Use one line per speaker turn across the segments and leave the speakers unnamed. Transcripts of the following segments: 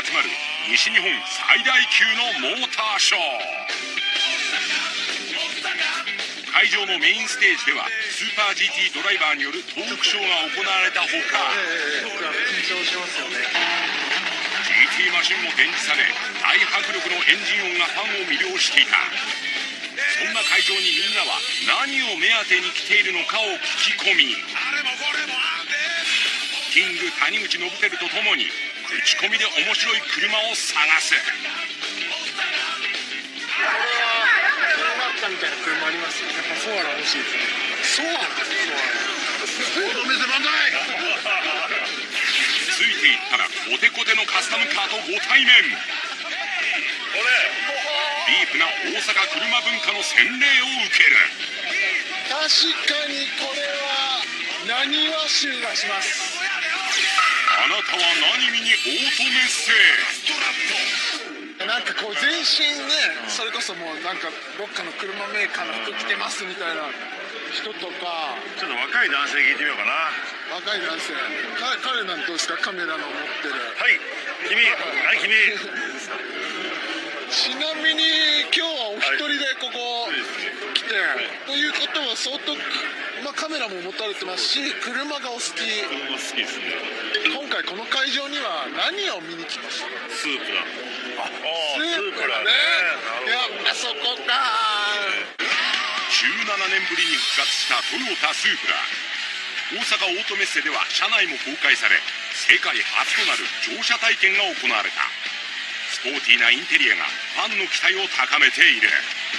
集まる西日本最大級のモーターショー。会場のメインステージではスーパー GT ドライバーによるトークショーが行われたほか、
緊張しますよね。
GT マシンも展示され、大迫力のエンジン音がファンを魅了していた。そんな会場にみんなは何を目当てに来ているのかを聞き込み、キング谷口信輝とともに口コミで面白い車を探す。
これは気になったみたいな車あります？やっぱソアラ欲しいですね。ソアラ
ついていったらコテコテのカスタムカーとご対面。ディープな大阪車文化の洗礼を受ける。
確かにこれは何は臭がします。
あなたは何見にオートメッセ。
なんかこう全身ね、それこそもうなんかどっかの車メーカーの服着てますみたいな人とか。
ちょっと若い男性聞いてみようかな。
若い男性、彼なんどうですか？カメラの持ってる。
はい君、はい君。
ちなみに今日はお一人でここ来て、ということは相当、カメラも持たれてますし、車がお好き。
車好きですね。
今回この会場には何を見に来ました？
スープだ。
スープだね。やっぱそこか。
17年ぶりに復活したトヨタスープラ。大阪オートメッセでは車内も公開され、世界初となる乗車体験が行われた。スポーティーなインテリアがファンの期待を高めている。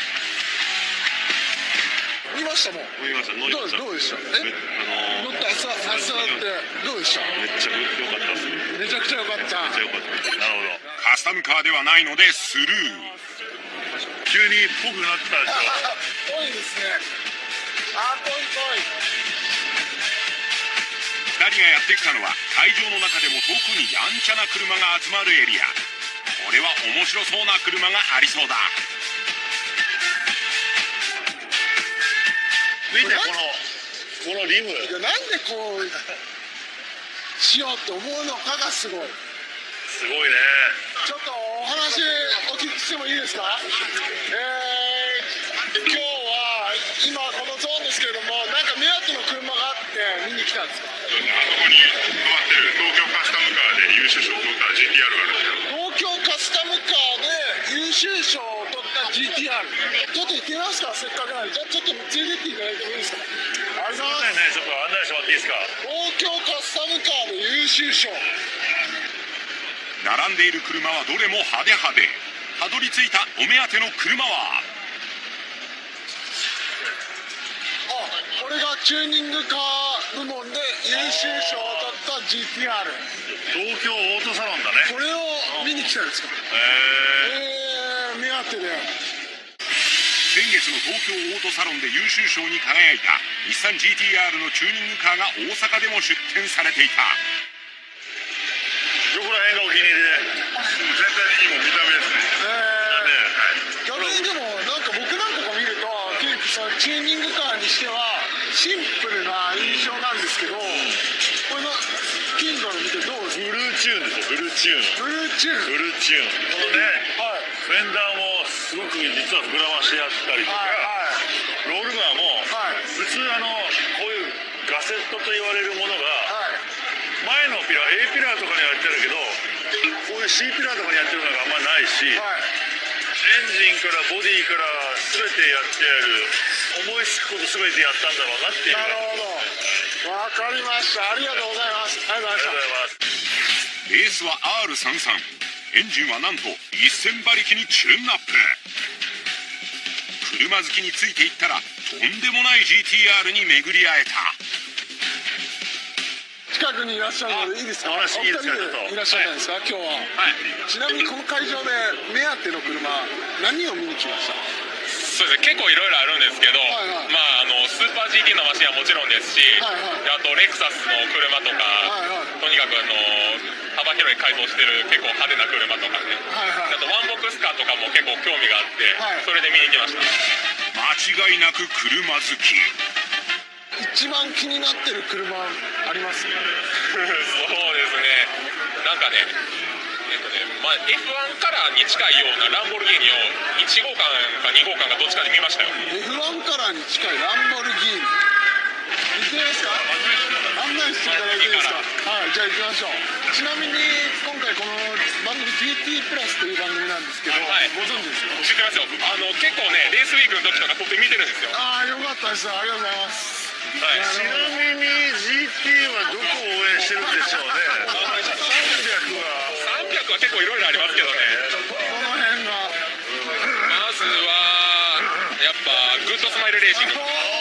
見ましたもん。
見ました。乗りました。
どうでした？乗った朝ってどうでした？
めっちゃ良かったです。
めちゃくちゃ良かった。
めっちゃ良かった。なるほど。
カスタムカーではないのでスルー。
急にぽくなったでしょ。
ぽいですね。ぽい。
2人がやってきたのは会場の中でも特にやんちゃな車が集まるエリア。これは面白そうな車がありそうだ。
見てこのリム。
なんでこうしようと思うのかがすごい。
すごいね。
ちょっとお話お聞きしてもいいですか？今日は今このゾーンですけれども、なんか目当ての車があって見に来たんですか？
あそこに止まってる東京カスタムカーで優秀賞を取った GTR があるんですよ。
東京カスタムカーで優秀賞を取った GTR。ちょっと行ってみますか？せっかくなんで。じゃあちょっと連れてっていただいてもいいですか？ありがとうございます。
ちょっと案内してもらっていいですか？
東京カスタムカーで優秀賞。
並んでいる車はどれも派手派手。たどり着いたお目当ての車は、
これがチューニングカー部門で優秀賞を取った GTR。
東京オートサロンだね。
これを見に来たんですか？目当てで。
先月の東京オートサロンで優秀賞に輝いた日産 GTR のチューニングカーが大阪でも出展されていた。
どこら辺がお気に入りで？全体的にも見た目ですね。
逆にでもなんか僕なんかが見ると結構チューニングカーにしてはシンプルな印象なんですけど、これの金属見てどうですか？
ブルーチューンですよ。ブルーチューン。
ブルーチューン。
このね、フェンダーもすごく実は膨らましてあったりとか、ロールバーも普通こういうガセットと言われるものが前のピラー A ピラーとかにはやってるけど、こういう C ピラーとかにやってるのがあんまないし、エンジンからボディから全てやってやる、思いつくこと全てやったんだろうなっていう。
なるほど、わかりました。ありがとうございます。ありがとうございます。
レースは R33。エンジンはなんと1000馬力にチューンアップ。車好きについていったらとんでもない GTR に巡り会えた。
近くにいらっしゃるのでいいですか？お二人でいらっしゃったんですか、今日は。ちなみにこの会場で目当ての車何を見に来ました？
そうですね、結構いろいろあるんですけど、スーパー GT のマシンはもちろんですし、あとレクサスの車とか、とにかく幅広い改造してる結構派手な車とかね、あとワンボックスカーとかも結構興味があって、それで見に来ました。
間違いなく車好き。
一番気になってる車あります？
そうですね、なんかね、 F1 カラーに近いようなランボルギーニを1号館か2号館かどっちかで見ましたよ。
F1 カラーに近いランボルギーニ行ってみますか？案内していただいていいですか？はい、じゃあ行きましょう。ちなみに今回この番組 GT プラスという番組なんですけど、
はい、
ご存知ですか？
知ってますよ。結構ねレースウィークの時とか撮って見てるんですよ。
ああ、よかったです。ありがとうございます。
はい、
ちなみに GT はどこを応援してるんでしょうね。300は
結構いろいろありますけどね。
この辺が
まずはやっぱグッドスマイルレーシング。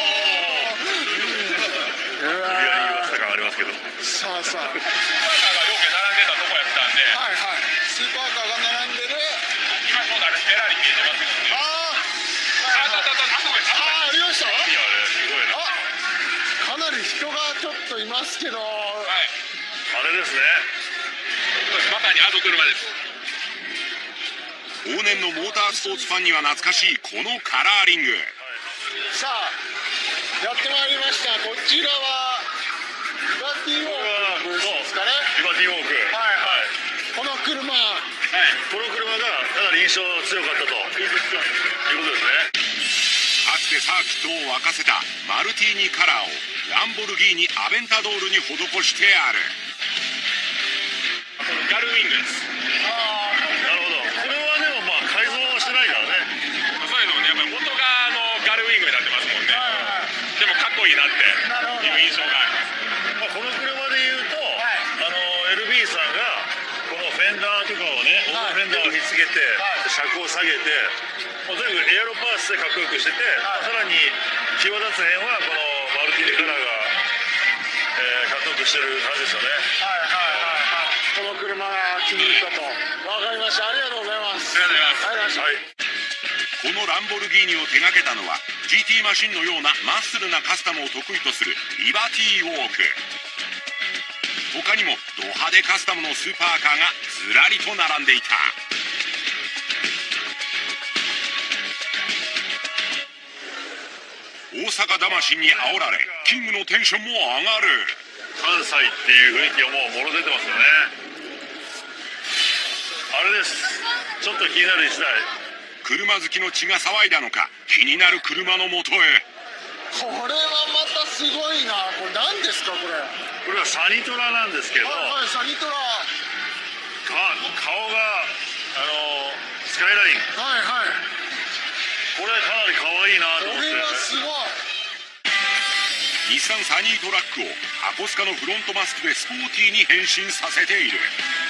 いや言わせた感ありますけど。
さあさあ、
スーパーカーがよく並んでたとこやったんで。
はいはい、スーパーカーが並んでる。
今そうだね、フェラーリ見えてますけどね。
ありました。
いやすごいな。
かなり人がちょっといますけど、
はい、
あれですね。
まさにあの車です。
往年のモータースポーツファンには懐かしいこのカラーリング。
さあやってまいりました。こちらはリバティウォークブースですかね。
リバティウォーク。
はいはい、この車、
この車がかなり印象強かったということですね。
かつてサーキットを沸かせたマルティーニカラーをランボルギーニアベンタドールに施してある。
ガルウィングです。
なるほど。これはでもまあ改造はしてないからね。
そういうのもね、やっぱり元がガルウィングになってますもんね。でもかっこいいなっていう印象があります。
まあ、この車でいうと、LB さんがこのフェンダーとかをね、オーバーフェンダーをひっつけて、車高を下げて、もうとにかくエアロパーツでかっこよくしてて、さらに際立つ辺はこのマルティーニカラーが、かっこよくしてる感じですよね。
この車が気に入ったと。わかりました。ありがとうございます。
ありがとうございます。
はい。
このランボルギーニを手掛けたのは GT マシンのようなマッスルなカスタムを得意とするリバティウォーク。他にもド派手カスタムのスーパーカーがずらりと並んでいた。大阪魂に煽られキングのテンションも上がる。
関西っていう雰囲気がもうもろ出てますよね。あれです。ちょっと気になる一台。
車好きの血が騒いだのか気になる車のもとへ。
これはまたすごいな。これ何ですかこれ？
これはサニトラなんですけど、
はいはい、サニトラ。
顔がスカイライン。
はいはい。
これかなり可愛いなと思って。
これはすごい。
日産サニートラックを箱スカのフロントマスクでスポーティーに変身させている。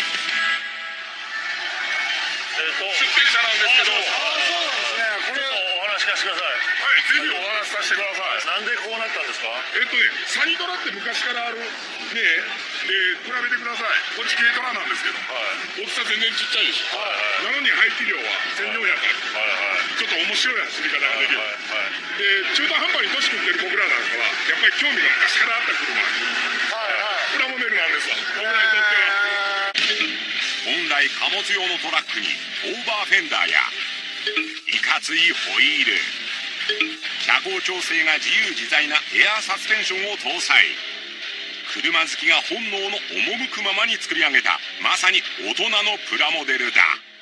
出品者なんですけど。
そうなんですね。これ
お話しかせてください。
はい、ぜひお話しさせてください。
なんでこうなったんですか？
サニトラって昔からあるね、比べてください。こっち軽トラなんですけど、大きさ全然ちっちゃいでしょ。なのに排気量は1400ある。ちょっと面白い走り方ができる。で、中途半端に年食ってる僕らなんかはやっぱり興味が昔からあった車。プラモデルなんですわ。僕らにとっては。
本来貨物用のトラックにオーバーフェンダーやいかついホイール、車高調整が自由自在なエアサスペンションを搭載。車好きが本能の赴くままに作り上げたまさに大人のプラモデルだ。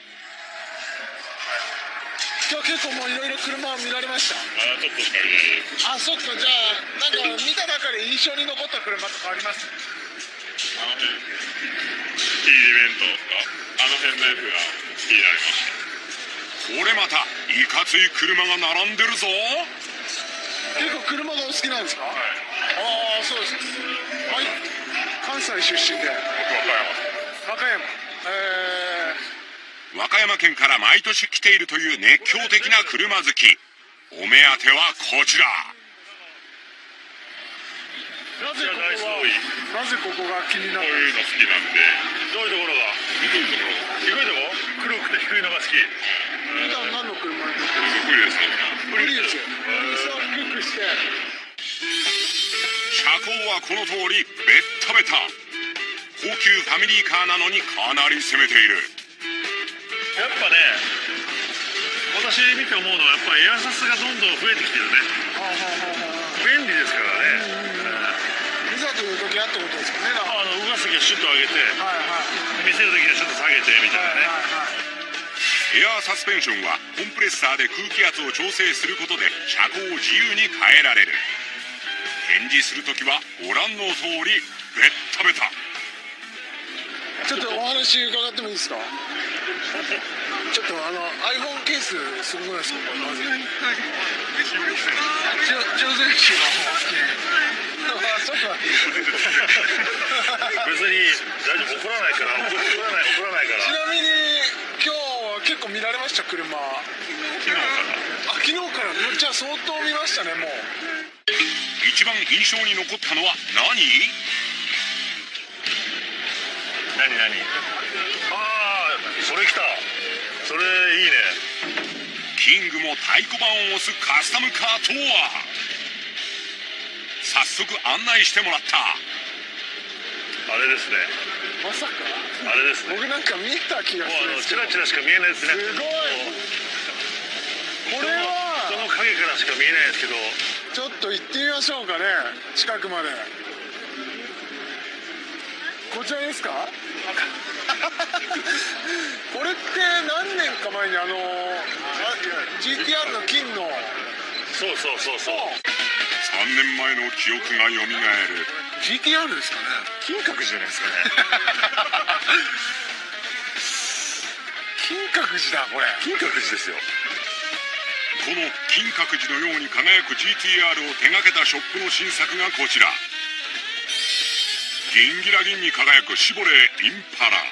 今日結構もういろいろ車を見られました。
ちょっとしか見ない。
あ、そっか。じゃあなんか見た中で印象に残った車とかあります？
キーエレメントとかあの辺のやつが気になりました。
これまたいかつい車が並んでるぞ。
結構車がお好きなんですか？ああ、そうです。はい、関西出身で。
僕
和歌山。
和歌山県から毎年来ているという熱狂的な車好き。お目当てはこちら。
なぜここが気になる？
こういうの好きなんで。
どういうところが？低いところ？黒くて低いのが好き。
普段何の車に乗ってる？
プリウス。
プリウスを低くして。
車高はこの通りベッタベタ。高級ファミリーカーなのにかなり攻めている。
やっぱね、私見て思うのはやっぱエアサスがどんどん増えてきてるね。便利ですからね。
いざという時的なってことですかね。
動かす時はシュッと上げて、見せる時はちょっと下げてみたいなね。
エアーサスペンションはコンプレッサーで空気圧を調整することで車高を自由に変えられる。展示するときはご覧の通りベッタベタ。
ちょっとお話伺ってもいいですか。ちょっとiPhone ケースすごくないですか。まず調整器がちょっと待って
別に大丈夫、怒らないから。
ちなみに今日は結構見られました、車。昨日からじゃあ相当見ましたね。もう
一番印象に残ったのは何？
ああ、それ来た。それいいね。
キングも太鼓判を押すカスタムカーとは。早速案内してもらった。
あれですね。
まさか
あれですね。
僕なんか見た気がするんですけど。
チラチラしか見えないですね。
すごい。これは
人の影からしか見えないですけど、
ちょっと行ってみましょうかね、近くまで。こちらですか。これって何年か前にGTR の金の。
そう。
3年前の記憶がよみがえる。
GTR ですかね。
金閣寺じゃないですかね。
金閣寺だこれ。
金閣寺ですよ。
この金閣寺のように輝く GTR を手掛けたショップの新作がこちら。ギンギラギンに輝くシボレーインパラ。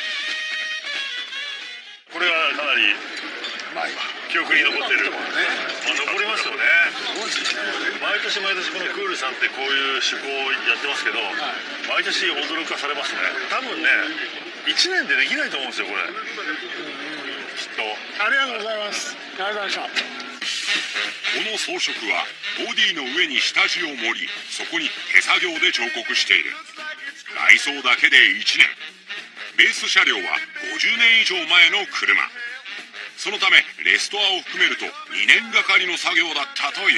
これはかなり記憶に残ってる。残りますよね。毎年このクールさんってこういう趣向をやってますけど、毎年驚かされますね。多分ね、1年でできないと思うんですよこれ。きっと。
ありがとうございます。ありがとうございました。
この装飾はボディの上に下地を盛り、そこに手作業で彫刻している。内装だけで1年。ベース車両は50年以上前の車。そのためレストアを含めると2年がかりの作業だったという。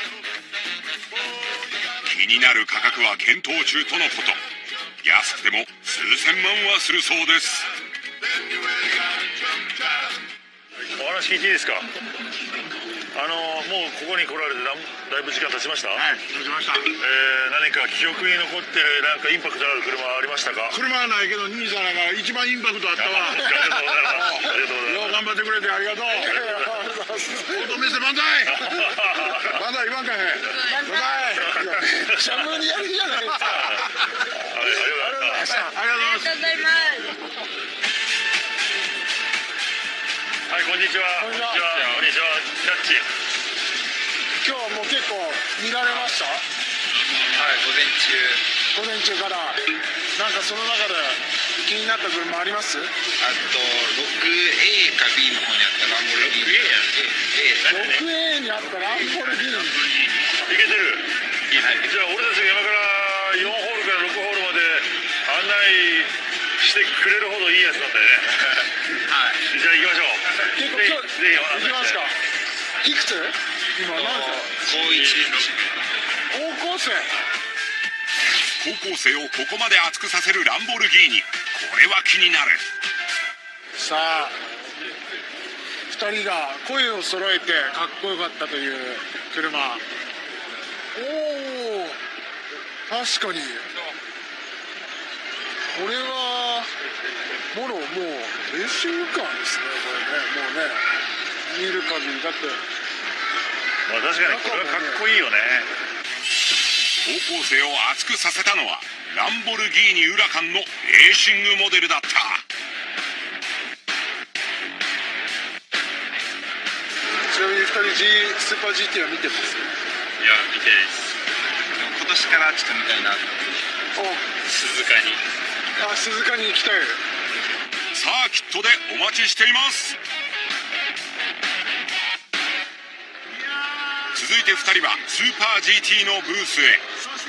気になる価格は検討中とのこと。安くても数千万はするそうです。
お話聞いていいですか。もうここに来られてだいぶ時間経ちました。
はい、経ちました。
何か記憶に残ってるなんかインパクトある車ありましたか。
車はないけど兄さんが一番インパクトあったわ。
ありがとうございます。ありがとうございます。
よう頑張ってくれてありがとう。乙女せ万歳。万歳言わんかへん。万歳。しゃぶりやりじゃないですか。
ありがとうございました。
ありがとうございます。
はい、こんにちは。こんにちは。キャッチ。
今日はもう結構見られました。
はい、
午前中からなんかその中で気になった車あります？
あと 6A か B の方にあったランボルギーニ。
6A にあったランボルギーニ。
いけてる。じゃあ俺たちが今から4ホールから6ホールまで案内してくれるほどいいやつなんだよね。
はい。
じゃあ行きましょう。
結構今日行きますか。いくつ？今何歳？
高1。
高校生。
高校生をここまで熱くさせるランボルギーニ。これは気になる。
さあ2人が声を揃えてかっこよかったという車。おお、確かにこれはもろもうレーシングカーですね。これね、もうね見る限りだって。
まあ確かにこれはかっこいいよね。
高校生を熱くさせたのはランボルギーニウラカンのレーシングモデルだった。
ちなみに2人スーパー GT は見てます？
いや、見てないです。今年からちょっと見たいなと。鈴鹿に。
鈴鹿に行きたい。
サーキットでお待ちしています。続いて2人はスーパー GT のブースへ。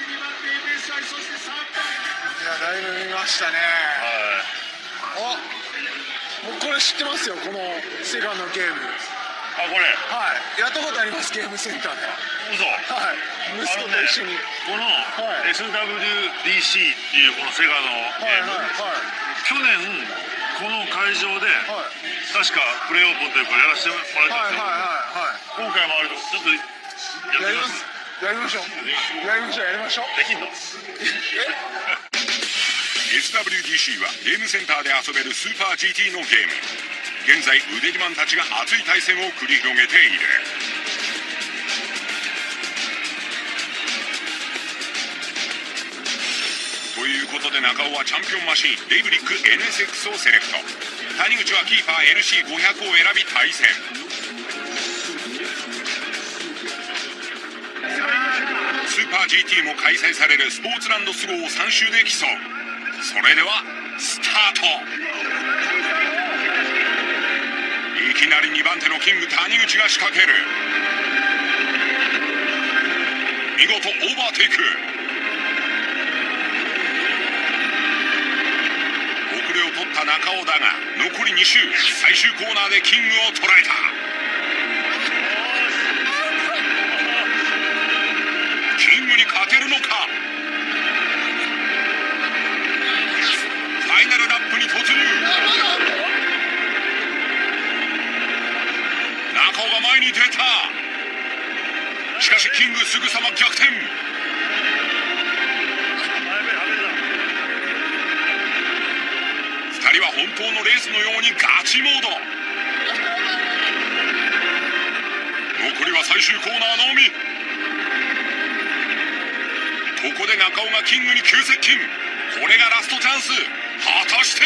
いや、だいぶ見ましたね。もうこれ知ってますよ、このセガのゲーム。
あ、これ
はいやったことあります。ゲームセンターで。
嘘。
はい息子と一緒に、
この
はい
SWDC っていうこのセガのゲーム、去年この会場で確かプレイオープンというかやらせてもらったんですよ。今回もあるとちょっとやってみます。
やりましょうやりましょう。
できんの
SWDC はゲームセンターで遊べるスーパー GT のゲーム。現在腕自慢たちが熱い対戦を繰り広げている。ということで中尾はチャンピオンマシンレイブリック NSX をセレクト。谷口はキーパー LC500 を選び対戦。スーパー GT も開催されるスポーツランドスローを3周で競う。それではスタート。いきなり2番手のキング谷口が仕掛ける。見事オーバーテイク。遅れを取った中尾だが残り2周、最終コーナーでキングを捉えた。キングに勝てるのか。ファイナルラップに突入。中尾が前に出た。しかしキングすぐさま逆転。2人は本当のレースのようにガチモード。残りは最終コーナーのみ。ここで中尾がキングに急接近。これがラストチャンス。果たして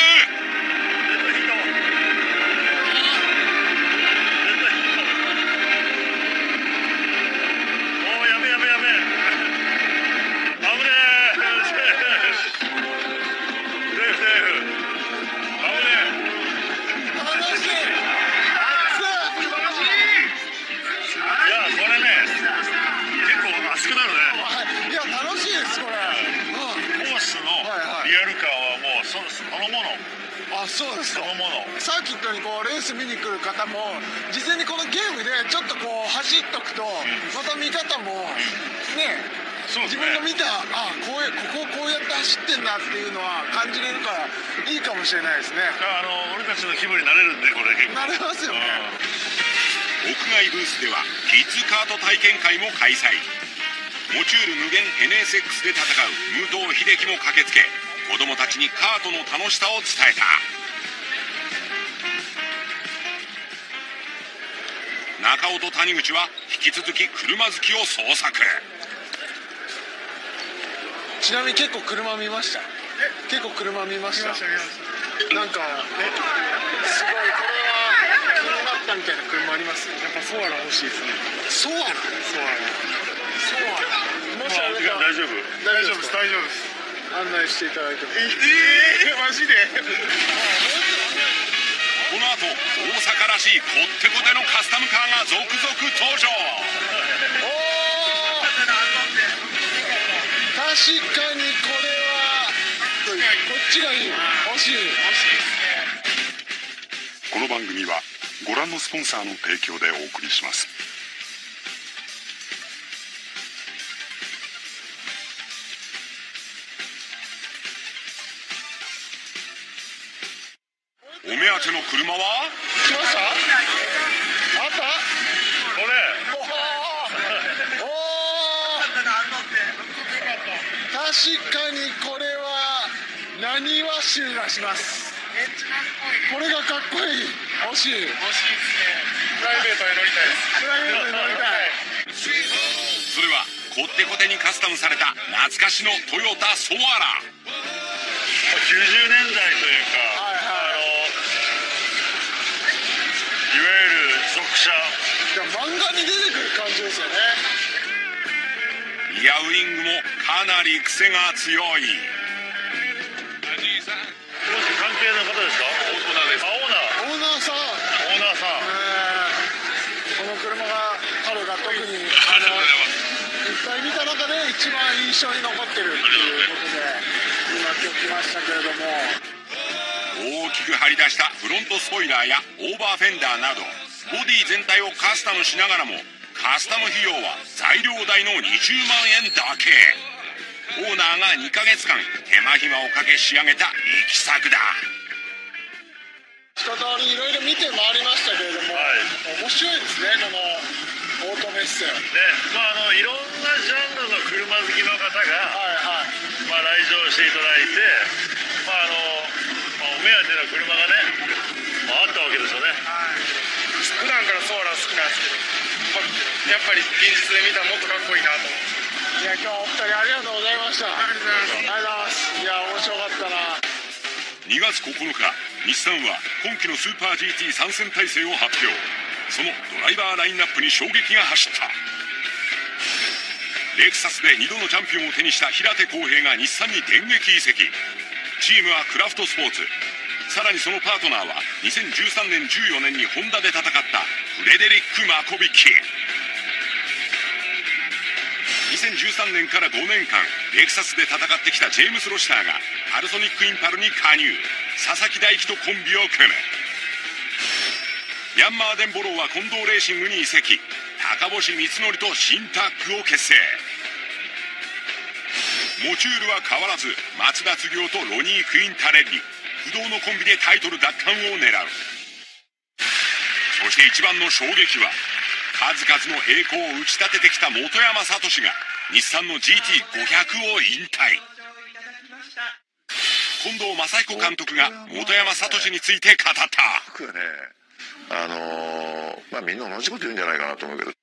そうですか。サーキットにこうレース見に来る方も事前にこのゲームでちょっとこう走っとくと、また見方もね、自分が見たここうやって走ってんだっていうのは感じれるからいいかもしれないですね。
俺たちの気分になれるんでこれ結構
なれますよね。
屋外ブースではキッズカート体験会も開催。モチュール無限 NSX で戦う武藤秀樹も駆けつけ、子供たちにカートの楽しさを伝えた。中尾と谷口は引き続き車好きを捜索。
ちなみに結構車見ました。結構車見ました。なんかすごいこれは気になったみたいな車あります。やっぱソアラ欲しいですね。ソアラもしあれば
大丈夫です
案内していただいても。マジで
この後大阪らしいこってこてのカスタムカーが続々登場。
確かにこれはこっちがいい。欲しいですね。
この番組はご覧のスポンサーの提供でお送りします。お目当ての車は
来ました。あった
これ
確かにこれは何は臭がします。これがかっこいい。欲しいですね。プライベートで乗りたいです。プライベートで乗りたい。
それはこってこてにカスタムされた懐かしのトヨタソアラ。
90年代というか、いわゆる俗車。
漫画に出てくる感じですよね。
リアウイングもかなり癖が強い。
関係の方ですか？オーナーです。
オーナーさん。この車が彼が特にいっぱい見た中で一番印象に残ってるっていうことで今来ましたけれども、
大きく張り出したフロントスポイラーやオーバーフェンダーなどボディ全体をカスタムしながらもカスタム費用は材料代の20万円だけ。オーナーが2ヶ月間手間暇をかけ仕上げた力作だ。
一通りいろいろ見て回りましたけれども、面白いですね、このオートメッセ。
ね、いろんなジャンルの車好きの方が、来場していただいて、お目当ての車がね、あったわけですよね。
普段からソーラー好きなんですけど、やっぱり現実で見たらもっとかっこいいなと思って。
いや、今日お二人ありがとうございました。ありがとうございます。いや、面白かったな。
2月9日、日産は今季のスーパー GT 参戦体制を発表。そのドライバーラインナップに衝撃が走った。レクサスで2度のチャンピオンを手にした平手浩平が日産に電撃移籍。チームはクラフトスポーツ。さらにそのパートナーは2013年14年にホンダで戦ったフレデリック・マコビッキ。2013年から5年間レクサスで戦ってきたジェームス・ロシターがパルソニック・インパルに加入。佐々木大樹とコンビを組む。ヤンマーデンボローは近藤レーシングに移籍。高星光則と新タッグを結成。モチュールは変わらず松田継夫とロニー・クインタレッリ、不動のコンビでタイトル奪還を狙う。そして一番の衝撃は数々の栄光を打ち立ててきた本山聡が日産の GT500 を引退。近藤正彦監督が本山聡について語った。
僕はね、みんな同じこと言うんじゃないかなと思うけど、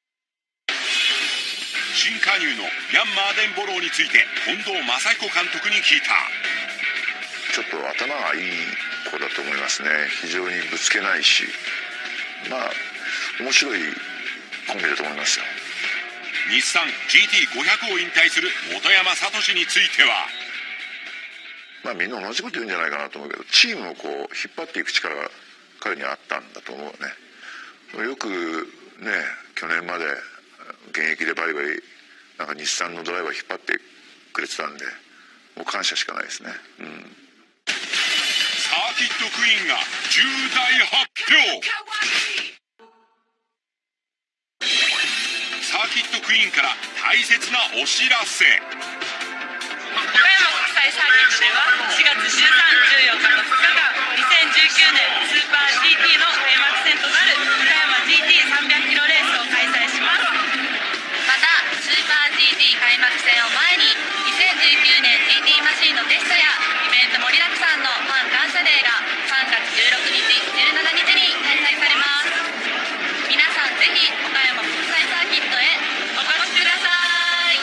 新加入のヤンマーデンボローについて近藤正彦監督に聞いた。
ちょっと頭がいい子だと思いますね。非常にぶつけないし、面白いコンビだと思いますよ。
日産 GT500 を引退する本山聡については、
みんな同じこと言うんじゃないかなと思うけど、チームをこう引っ張っていく力が彼にあったんだと思うね。よくね、去年まで現役でバリバリ日産のドライバー引っ張ってくれてたんで、もう感謝しかないですね。
サーキットクイーンが重大発表。サーキットクイーンから大切なお知らせ。
岡山国際サーキットでは4月13、14日の2日間、2019年スーパー GT の閉幕戦となる岡山 GT300 キロレースを開催します。
またスーパー GT 開幕戦を前に2019年 GT マシンのテストやイベント盛りだくさんのファン感謝デーが3月16日、17日に開催されます。皆さんぜひ岡山国際サーキットへお越しください。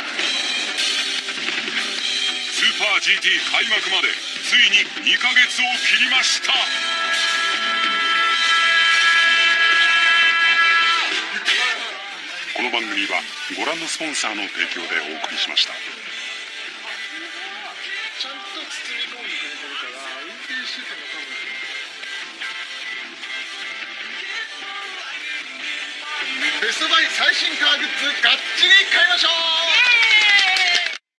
スーパー GT 開幕までついに2ヶ月を切りました。この番組はご覧のスポンサーの提供でお送りしました。
ちゃんと包み込んでくれてるから運転してても多分ベストバイ最新カーグッズがっちり買いましょう。